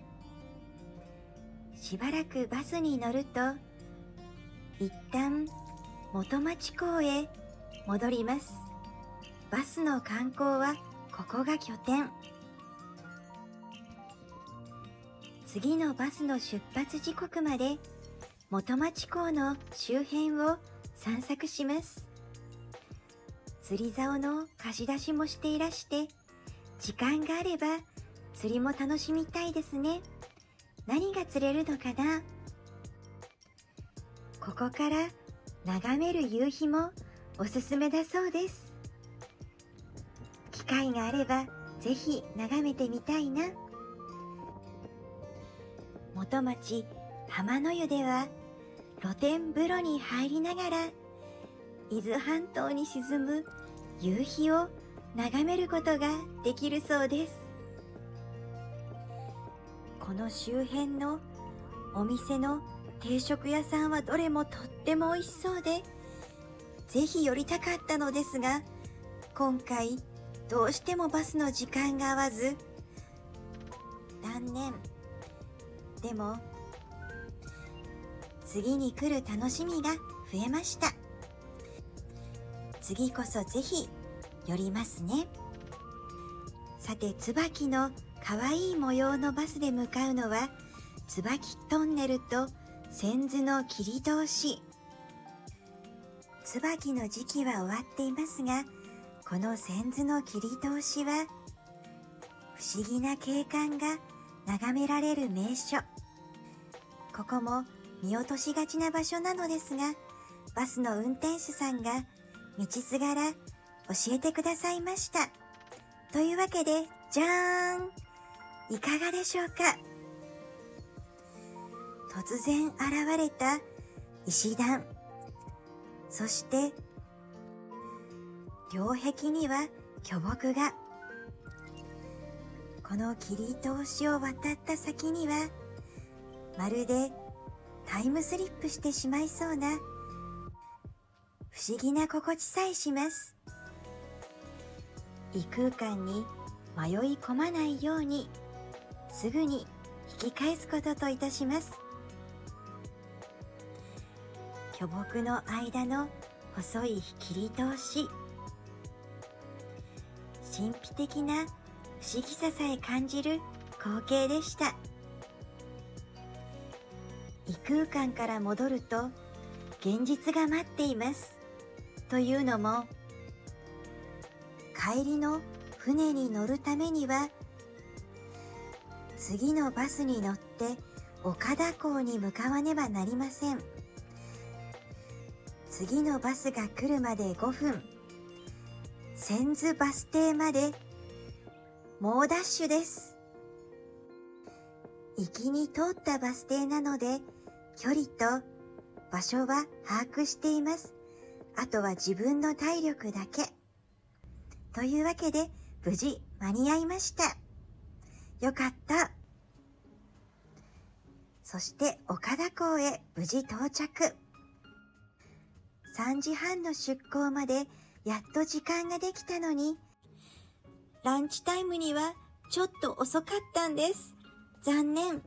しばらくバスに乗ると一旦元町港へ戻ります。バスの観光はここが拠点。次のバスの出発時刻まで元町港の周辺を散策します。釣り竿の貸し出しもしていらして、時間があれば釣りも楽しみたいですね。何が釣れるのかな。ここから眺める夕日もおすすめだそうです。機会があればぜひ眺めてみたいな。元町浜の湯では露天風呂に入りながら伊豆半島に沈む夕日を眺めることができるそうです。この周辺のお店の定食屋さんはどれもとっても美味しそうで、ぜひ寄りたかったのですが、今回どうしてもバスの時間が合わず断念。でも次に来る楽しみが増えました。次こそぜひ寄りますね。さて、椿のかわいい模様のバスで向かうのは椿トンネルと千頭の切り通し。椿の時期は終わっていますが、この千頭の切り通しは不思議な景観が眺められる名所。ここも見落としがちな場所なのですが、バスの運転手さんが道すがら教えてくださいました。というわけで、じゃーん、いかがでしょうか。突然現れた石段、そして両壁には巨木が。この切り通しを渡った先には、まるでタイムスリップしてしまいそうな不思議な心地さえします。異空間に迷い込まないようにすぐに引き返すことといたします。巨木の間の細い切り通し、神秘的な不思議ささえ感じる光景でした。異空間から戻ると現実が待っています。というのも、帰りの船に乗るためには次のバスに乗って岡田港に向かわねばなりません。次のバスが来るまで5分、千頭バス停まで猛ダッシュです。行きに通ったバス停なので距離と場所は把握しています。あとは自分の体力だけ。というわけで、無事間に合いました。よかった。そして岡田港へ無事到着。3時半の出港までやっと時間ができたのに、ランチタイムにはちょっと遅かったんです。残念。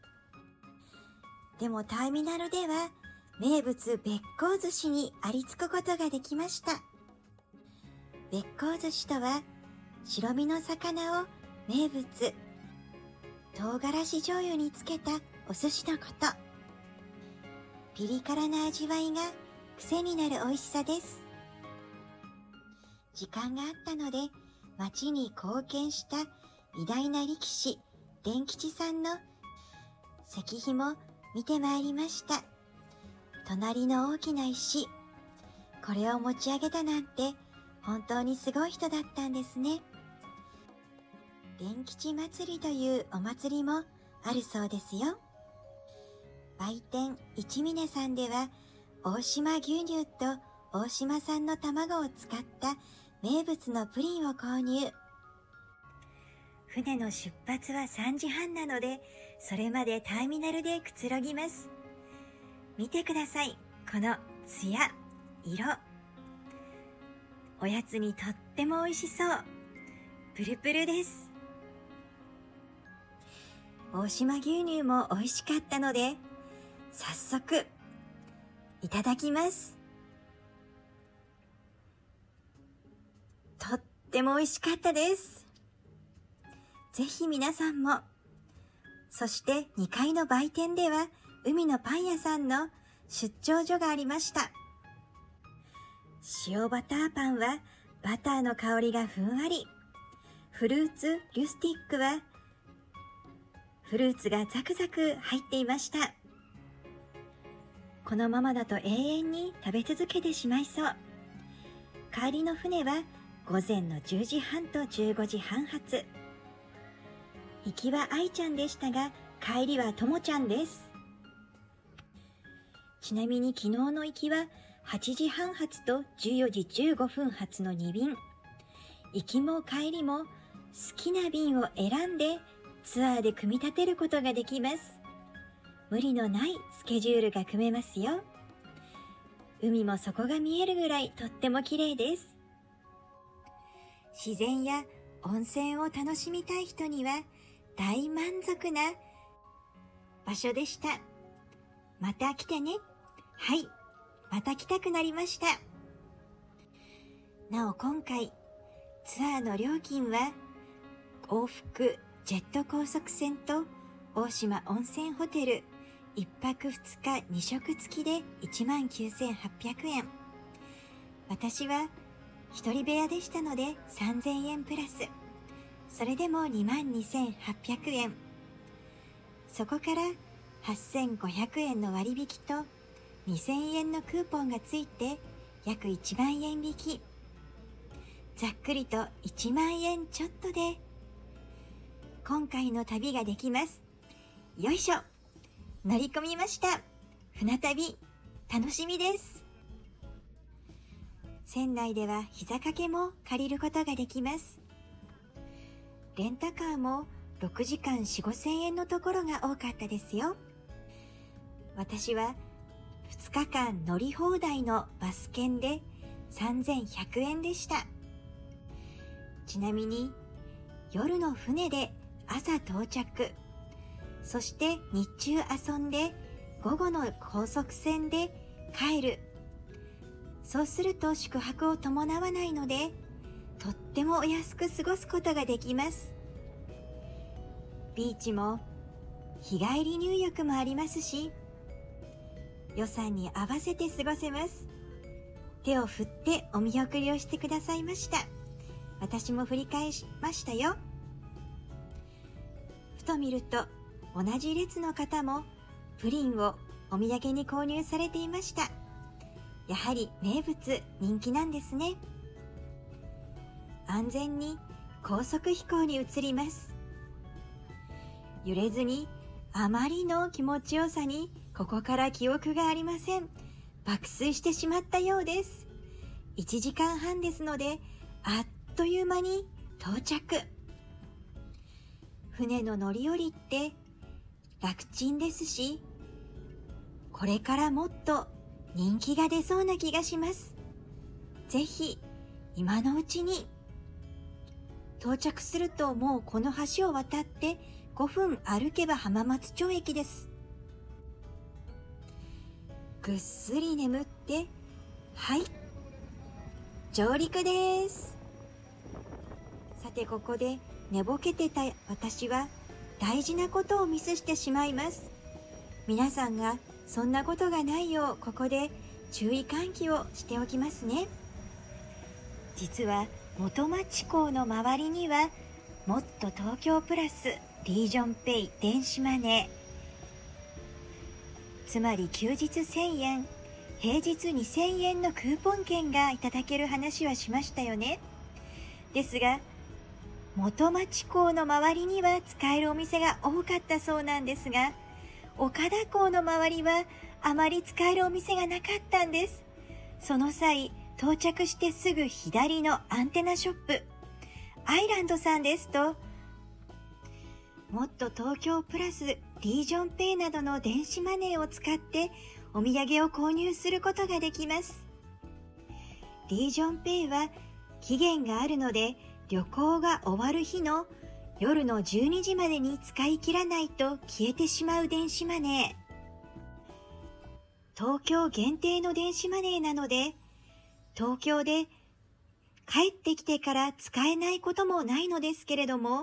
でもターミナルでは名物べっこう寿司にありつくことができました。べっこう寿司とは白身の魚を名物唐辛子醤油につけたお寿司のこと。ピリ辛な味わいが癖になる美味しさです。時間があったので町に貢献した偉大な力士伝吉さんの石碑も見てまいりました。隣の大きな石、これを持ち上げたなんて本当にすごい人だったんですね。伝吉祭りというお祭りもあるそうですよ。売店一峰さんでは大島牛乳と大島産の卵を使った名物のプリンを購入。船の出発は3時半なので、それまでターミナルでくつろぎます。見てください、このツヤ、色。おやつにとっても美味しそう。プルプルです。大島牛乳も美味しかったので、早速、いただきます。とっても美味しかったです。ぜひ皆さんも。そして2階の売店では海のパン屋さんの出張所がありました。塩バターパンはバターの香りがふんわり。フルーツリュスティックはフルーツがザクザク入っていました。このままだと永遠に食べ続けてしまいそう。帰りの船は午前の10時半と15時半発。行きは愛ちゃんでしたが、帰りはともちゃんです。ちなみに昨日の行きは8時半発と14時15分発の2便。行きも帰りも好きな便を選んでツアーで組み立てることができます。無理のないスケジュールが組めますよ。海も底が見えるぐらいとっても綺麗です。自然や温泉を楽しみたい人には大満足な場所でした。また来てね。はい、また来たくなりました。なお今回、ツアーの料金は往復ジェット高速船と大島温泉ホテル1泊2日2食付きで 19,800 円。私は一人部屋でしたので3000円プラス。それでも 22,800 円。そこから8,500円の割引と2,000円のクーポンがついて約1万円引き。ざっくりと1万円ちょっとで今回の旅ができます。よいしょ。乗り込みました。船旅楽しみです。船内では膝掛けも借りることができます。レンタカーも6時間 4,5,000 円のところが多かったですよ。私は2日間乗り放題のバス券で 3,100 円でした。ちなみに夜の船で朝到着、そして日中遊んで午後の高速船で帰る。そうすると宿泊を伴わないのでとってもお安く過ごすことができます。ビーチも日帰り入浴もありますし、予算に合わせて過ごせます。手を振ってお見送りをしてくださいました。私も振り返しましたよ。ふと見ると同じ列の方もプリンをお土産に購入されていました。やはり名物人気なんですね。安全に高速飛行に移ります。揺れずにあまりの気持ちよさにここから記憶がありません。爆睡してしまったようです。1時間半ですので、あっという間に到着。船の乗り降りって楽ちんですし、これからもっと人気が出そうな気がします。ぜひ今のうちに。到着するともうこの橋を渡って5分歩けば浜松町駅です。ぐっすり眠って、はい、上陸です。さてここで寝ぼけてた私は大事なことをミスしてしまいます。皆さんがそんなことがないようここで注意喚起をしておきますね。実は元町港の周りにはもっと東京プラスリージョンペイ電子マネー、つまり休日1000円平日2000円のクーポン券がいただける話はしましたよね。ですが元町港の周りには使えるお店が多かったそうなんですが、岡田港の周りはあまり使えるお店がなかったんです。その際到着してすぐ左のアンテナショップアイランドさんですと、もっと東京プラスリージョンペイなどの電子マネーを使ってお土産を購入することができます。リージョンペイは期限があるので、旅行が終わる日の夜の12時までに使い切らないと消えてしまう電子マネー。東京限定の電子マネーなので、東京で帰ってきてから使えないこともないのですけれども、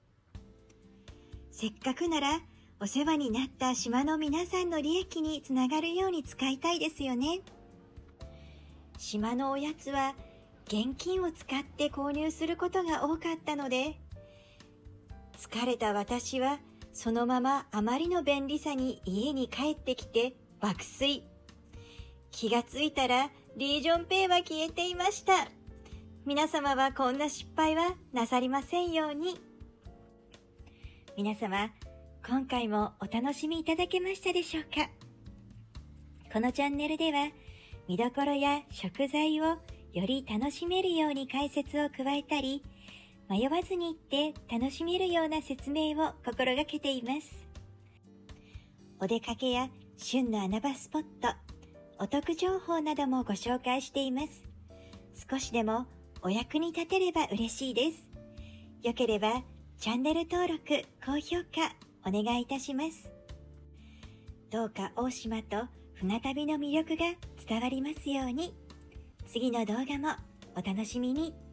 せっかくならお世話になった島の皆さんの利益につながるように使いたいですよね。島のおやつは現金を使って購入することが多かったので、疲れた私はそのままあまりの便利さに家に帰ってきて爆睡。気がついたらリージョンペイは消えていました。皆様はこんな失敗はなさりませんように。皆様、今回もお楽しみいただけましたでしょうか。このチャンネルでは見どころや食材をより楽しめるように解説を加えたり、迷わずに行って楽しめるような説明を心がけています。お出かけや旬の穴場スポット、お得情報などもご紹介しています。少しでもお役に立てれば嬉しいです。よければチャンネル登録、高評価お願いいたします。どうか大島と船旅の魅力が伝わりますように。次の動画もお楽しみに。